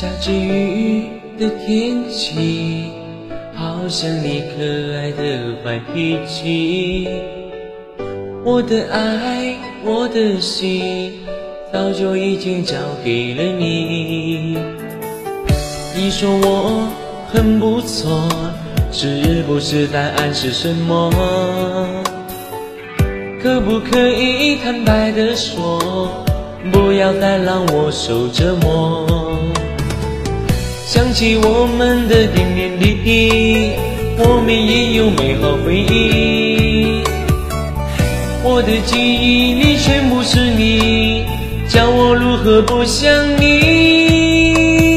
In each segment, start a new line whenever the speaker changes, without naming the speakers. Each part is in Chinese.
下着雨的天气，好像你可爱的坏脾气。我的爱，我的心，早就已经交给了你。你说我很不错，是不是答案是什么？可不可以坦白地说，不要再让我受折磨？想起我们的点点滴滴，我们也有美好回忆。我的记忆里全部是你，叫我如何不想你？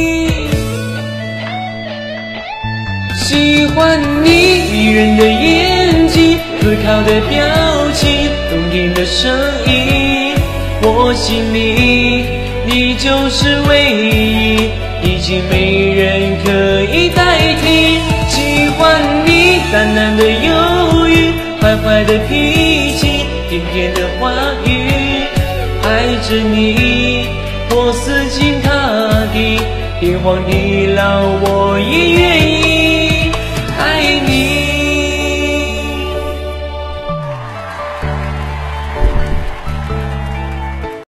喜欢你迷人的眼睛，思考的表情，动听的声音，我心里你就是唯一，已经没人可以代替。喜欢你淡淡的忧郁，坏坏的脾气，甜甜的话语，爱着你我死心塌地，天荒地老我也愿意。